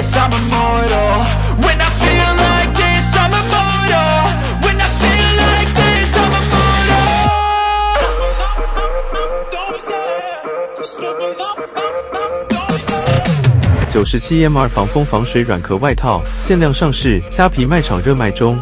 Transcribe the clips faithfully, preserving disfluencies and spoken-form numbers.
this, I'm immortal. When I feel like this, I'm immortal. When I feel like this, I'm immortal. Don't be scared. Step it up, up, up. Don't be scared. 九十七 M 二 防风防水软壳外套限量上市，虾皮卖场热卖中。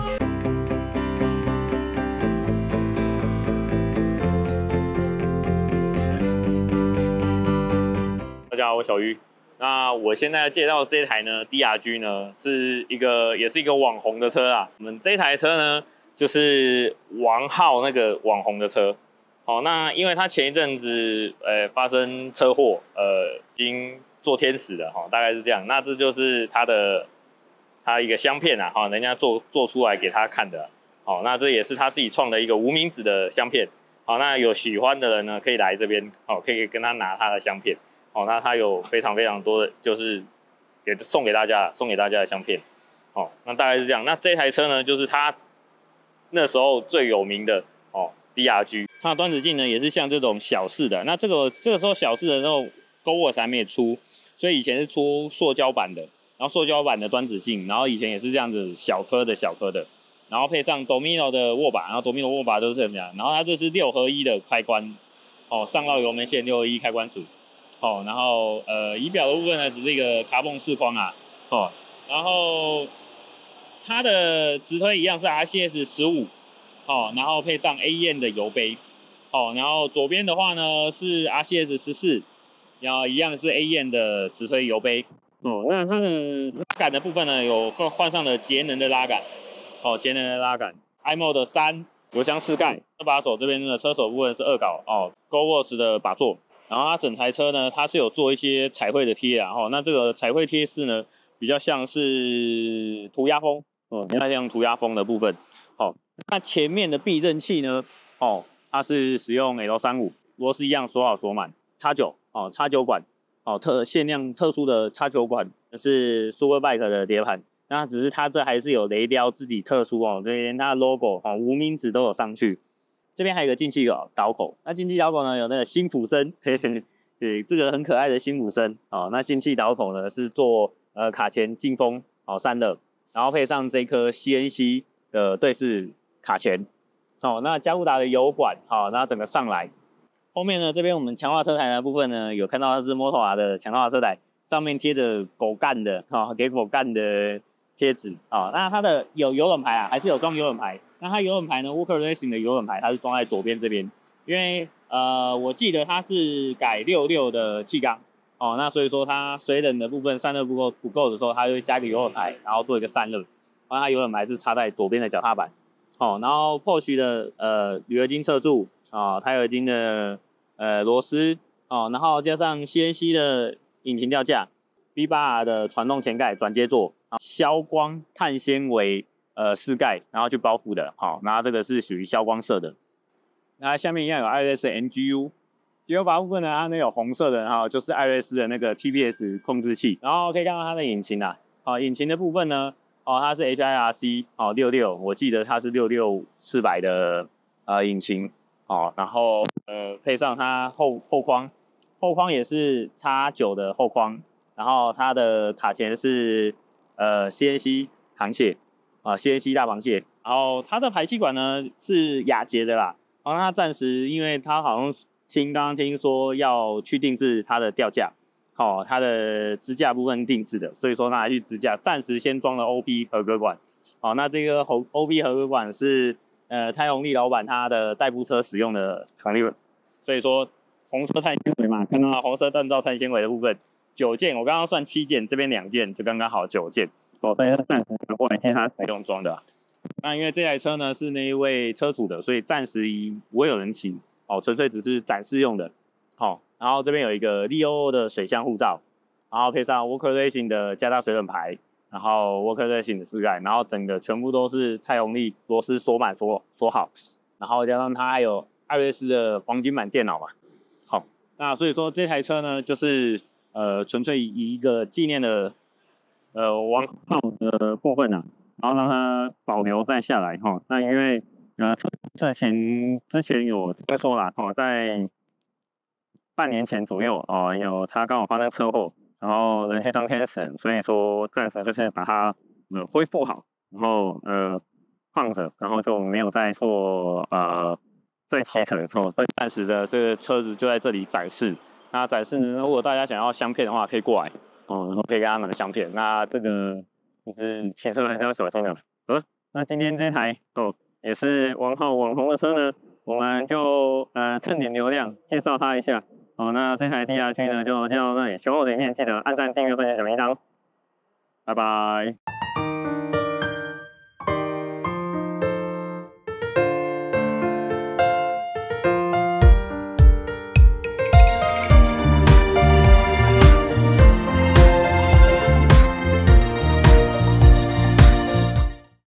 大家好，我小鱼。那我现在介绍的这一台呢 ，D R G 呢是一个也是一个网红的车啦。我们这一台车呢，就是王浩那个网红的车。好，那因为他前一阵子呃发生车祸，呃已经做天使了哈，大概是这样。那这就是他的他一个香片啊，哈，人家做做出来给他看的。好，那这也是他自己创的一个无名指的香片。好，那有喜欢的人呢，可以来这边，好，可以跟他拿他的香片。哦，那它有非常非常多的，就是给送给大家送给大家的香片，哦，那大概是这样。那这台车呢，就是它那时候最有名的哦 ，D R G， 它的端子镜呢也是像这种小式的。那这个这个时候小式的时候 ，GoWorks 还没有出，所以以前是出塑胶版的，然后塑胶版的端子镜，然后以前也是这样子小颗的小颗的，然后配上 Domino 的握把，然后 Domino 握把都是这样，然后它这是六合一的开关，哦，上绕油门线六合一开关组。哦，然后呃，仪表的部分呢，只是一个卡泵视框啊，哦，然后它的直推一样是 R C S 十五，哦，然后配上 A E N 的油杯，哦，然后左边的话呢是 R C S 十四，然后一样是 A E N 的直推油杯，哦，那它的拉杆的部分呢有换上了节能的拉杆，哦，节能的拉杆 ，i Mode 三油箱室盖，车把手这边的车手部分是二镐哦 ，GoWorks 的把座。然后它整台车呢，它是有做一些彩绘的贴啊，哈，那这个彩绘贴饰呢，比较像是涂鸦风，哦，它像涂鸦风的部分，哦，那前面的避震器呢，哦，它是使用 L 三十五，螺丝一样锁好锁满，叉九，哦，叉九管，哦，特限量特殊的叉九管，是 Superbike 的碟盘，那只是它这还是有雷雕自己特殊哦，所以连它的 logo 哦，无名指都有上去。这边还有一个进气导口，那进气导口呢有那个辛普森，嘿嘿，对，这个很可爱的辛普森哦。那进气导口呢是做呃卡钳进风哦散热，然后配上这颗 C N C 的对式卡钳哦。那加固达的油管好、哦，那整个上来，后面呢这边我们强化车台的部分呢有看到它是 Motoa 的强化车台，上面贴着狗干的哈、哦，给狗干的贴纸啊、哦。那它的有油冷牌啊，还是有装油冷牌。那它油冷牌呢 ，Walker Racing 的油冷牌它是装在左边这边，因为呃我记得它是改六六的气缸哦，那所以说它水冷的部分散热不够不够的时候，它就会加一个油冷牌，然后做一个散热。然后它油冷牌是插在左边的脚踏板，哦，然后 Porsche 的呃铝合金侧柱啊，钛合金的呃螺丝哦，然后加上 C N C 的引擎吊架 ，V 八 R 的传动前盖转接座，消光碳纤维。呃，室盖，然后去包覆的，好，那这个是属于消光色的。那下面一样有 I R S 的 N G U，G U 阀部分呢，它那有红色的，哈，就是 I R S 的那个 T P S 控制器。然后可以看到它的引擎啊，好，引擎的部分呢，哦，它是 H I R C 哦六六，我记得它是六六四百的呃引擎，哦，然后呃配上它后后框，后框也是 X 九的后框，然后它的卡钳是呃 C N C 沆瀣。啊 ，C N C 大螃蟹，然后它的排气管呢是雅捷的啦，然后它暂时因为它好像听刚刚听说要去定制它的吊架，好、哦，它的支架部分定制的，所以说它还去支架，暂时先装了 O P 合格管，好、哦，那这个 O P 合格管是呃泰宏利老板他的代步车使用的行列，所以说红色碳纤维嘛，看到红色锻造碳纤维的部分九件，我刚刚算七件，这边两件就刚刚好九件。哦，所以它暂时过来替它采用装的、啊。那因为这台车呢是那一位车主的，所以暂时不会有人骑，哦，纯粹只是展示用的。好、哦，然后这边有一个 L O 的水箱护罩，然后配上 Walker Racing 的加大水冷牌，然后 Walker Racing 的室盖，然后整个全部都是泰宏利螺丝锁满锁锁好，然后加上它还有艾瑞斯的黄金版电脑嘛。好，那所以说这台车呢就是呃纯粹以一个纪念的。呃，王浩的部分啊，然后让它保留再下来哈。那因为呃，之前之前有听说啦，哦，在半年前左右哦，有他刚好发生车祸， 然后人去当天神，所以说暂时就是把它呃恢复好，然后呃放着，然后就没有再做呃最提可的做，所以暂时的这个车子就在这里展示。那展示呢，如果大家想要相片的话，可以过来哦，然后可以给他们的相片。那这个就是骑车还是要小心的。好了，那今天这台哦也是王浩网红的车呢，我们就呃蹭点流量介绍它一下。好，那这台 D R G 呢就介绍到这里，喜欢我的影片记得按赞、订阅、分享小铃铛，拜拜。